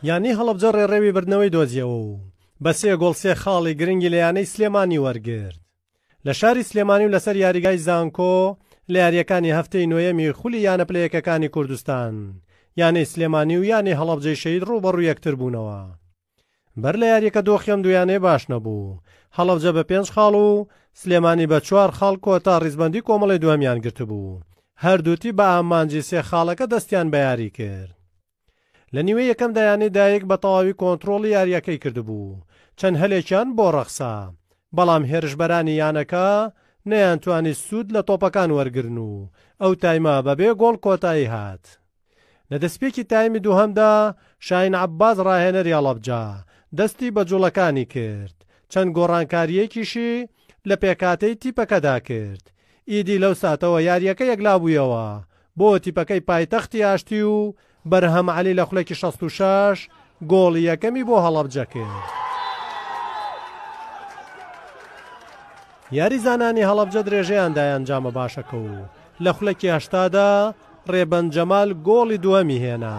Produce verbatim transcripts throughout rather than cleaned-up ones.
یانی هەڵەبجە ڕێڕێوی بردنەوەی دۆزیەوە و بە سێ گۆڵ سێ خاڵی گرنگی لە یانەی سلێمانی وەرگرت. لە شاری سلێمانی و لەسەر یاریگای زانکۆ لە یاریەکانی هەفتەی نۆیەمی خولی یانە پلەیەکەکانی کوردستان یانەی سلێمانی و یانەی هەڵەبجەی شەید ڕووبەڕوو یەکتر بوونەوە. بەر لە یاریەکە دۆخیەم دویانەیە باش نەبوو. هەڵەبجە بە پێنج خاڵ و سلێمانی بە چوار خاڵ کۆتا ڕیزبەندی کۆمەڵی دووەمیان گرتبوو. هەردووتی بە ئامانجی سێ خاڵەکە دەستیان بە یاری کرد. لە نیوەی یەکەم دایانی دایک بە تەواوی کۆنتڕۆڵی یاریەکەی کردبوو. چەند هەلێکیان بۆ ڕەخسا، بەڵام هێرشبەرانی یانەکە نەیانتوانی سوود لە تۆپەکان وەرگرن و ئەو تایمە بەبێ گۆڵ کۆتایی هات. لە دەستپێکی تایمی دووهەمدا شاهین عەباس ڕاهێنەری هەڵەبجە دەستی بە جوڵەکانی کرد. چەند گۆڕانکاریەکیشی لە پێکاتەی تیپەکەدا کرد. ئیدی لەو ساتەوە یاریەکە یەکلا بوویەوە بۆ تیپەکەی پایتەختی ئاشتی و بەرهەم عەلی لە خولەکی شەست و شەش گۆڵی یەکەمی بۆ هەڵەبجە کرد. یاری زانانی هەڵەبجە درێژەیان دایانجامە باشەکە و لە خولەکی هەشتادا ڕێبەن جەمال گۆڵی دووەمی هێنا.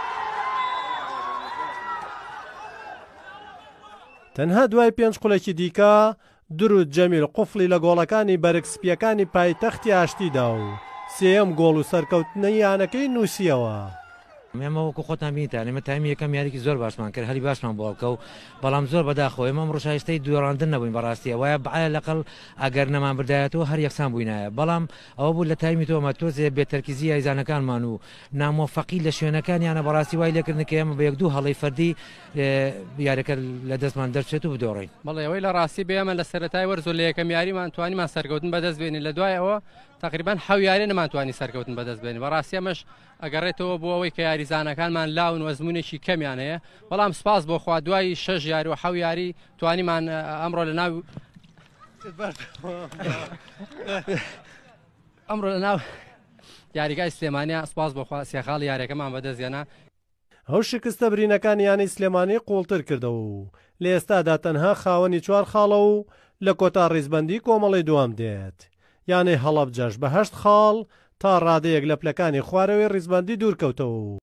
تەنها دوای پێنج قولێکی دیکە درود جەمیل قوفڵی لە گۆڵەکانی بەرگسپیەکانی پایتەختی ئاشتیدا و سێەم گۆڵ و سەرکەوتنەی یانەکەی نووسیەوە. ئێمە وەکو خۆتان بینیتان ئێمە تایمی یەکەم یاریکی زۆر باشمان کرد، هەلی باشمان بۆڵکە و بەڵام زۆر بەداخەوە ئێمە ڕۆژایشتەی دوێڕاندن نەبووین بەڕاستیە وایە بەعە لەقەڵ ئەگەر نەمان بردایەتەوە هەر یەکسان بووینایە. بەڵام ئەوە بوو لە تایمی تۆمە تۆزێ بێتەرکیزی یاریزانەکانمان و نامۆفەقی لە شوێنەکانیانە بەڕاستی وای لێکردن کە ئێمە بە یەک دوو هەڵەی فەردی یاریەکە لە دەستمان دەرچێت و بدۆڕین. بەڵێ ئەوەی لە ڕاستی بێمە لە سەرەتای وەرزۆ لە یەکەم یاریمان توانیمان سەرکەوتن بەدەست بێنین، لە دوایەوە تقریبان حەو یاری نەمانتوانی سەرکەوتن بەدەست بێنین. بەڕاستی ئەمەش ئەگەڕێتەوە بۆ ئەوەی کە یاریزانەکانمان لاون وەزمونێکی کەمیان هەیە. بەڵام سپاس بۆ خوا دوای شەش یاری و حەو یاری توانیمان ئەمڕۆ لە ناو ئەمڕۆ لە ناو یاریگای سلێمانیا سپاس بۆ خوا سێ خاڵی یاریەکەمان بەدەستێنا. ئەو شکستە برینەکانی یانی سلێمانی قوڵتر کردەوە و لە ئێستادا تەنها خاوەنی چوار خاڵە و لە کۆتا ڕیزبەندی کۆمەڵی دووەم دێت. یانەی هەڵەبجەش بە هەشت خاڵ تا ڕادەیەک لە پلەکانی خوارەوەی ڕیزبەندی دوورکەوتەوە.